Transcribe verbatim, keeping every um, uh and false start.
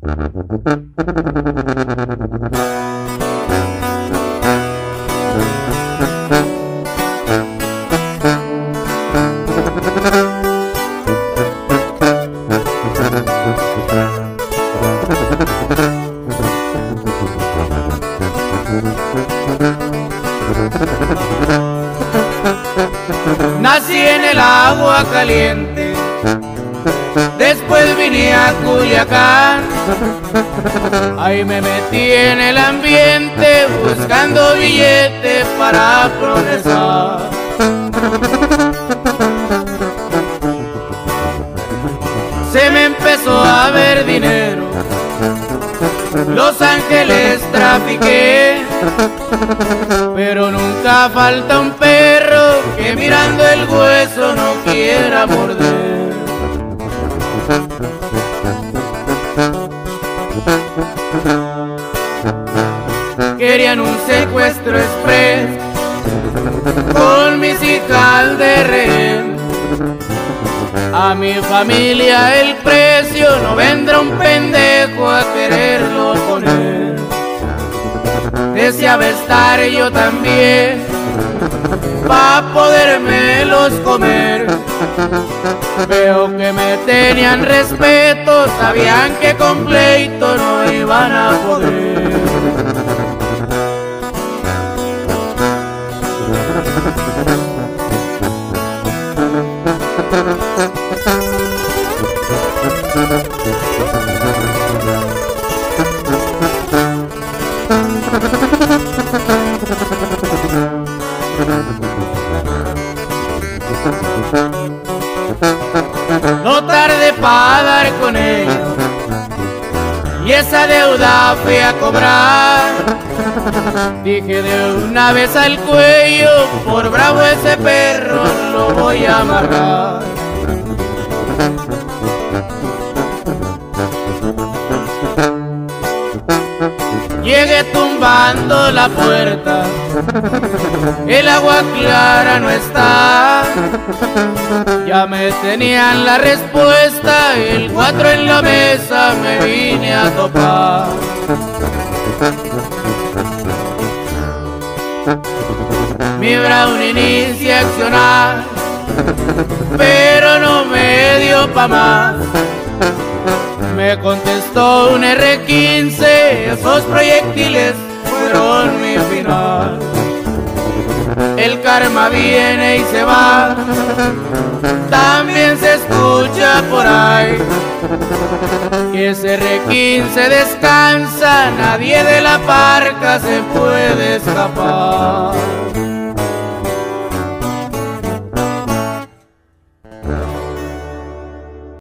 Nací en el agua caliente, después vine a Culiacán. Ahí me metí en el ambiente, buscando billetes para progresar. Se me empezó a ver dinero, Los Ángeles trafiqué, pero nunca falta un perro que mirando el hueso no quiera morder. Querían un secuestro express con mis hijas de rehén. A mi familia el precio no vendrá un pendejo a quererlo poner. Deseaba estar yo también pa' podérmelos comer. Veo que me tenían respeto, sabían que con pleito no iban a poder. No tardé pa' dar con ellos y esa deuda fui a cobrar. Dije de una vez al cuello, por bravo ese perro lo voy a amarrar. Llegué tumbando la puerta, el agua clara no está. Ya me tenían la respuesta, el cuatro en la mesa me vine a topar. Mi Brown inicia a accionar, pero no me dio pa' más. Me contestó un erre quince, esos proyectiles fueron mi final. El karma viene y se va, también se escucha por ahí que ese erre quince descansa, nadie de la parca se puede escapar.